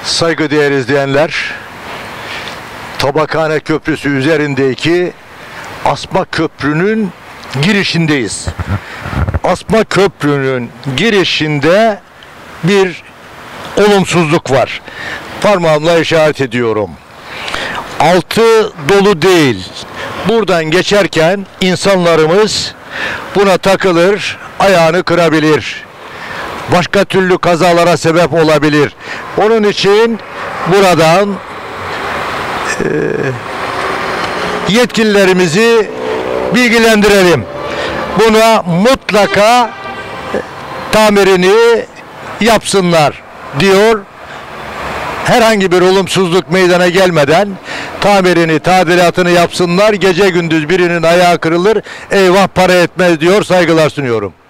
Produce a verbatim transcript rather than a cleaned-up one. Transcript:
Saygıdeğer izleyenler, Tabakhane Köprüsü üzerindeki Asma Köprü'nün girişindeyiz. Asma Köprü'nün girişinde bir olumsuzluk var. Parmağımla işaret ediyorum. Altı dolu değil. Buradan geçerken insanlarımız buna takılır, ayağını kırabilir. Başka türlü kazalara sebep olabilir. Onun için buradan e, yetkililerimizi bilgilendirelim. Buna mutlaka tamirini yapsınlar diyor. Herhangi bir olumsuzluk meydana gelmeden tamirini, tadilatını yapsınlar. Gece gündüz birinin ayağı kırılır, eyvah para etmez diyor. Saygılar sunuyorum.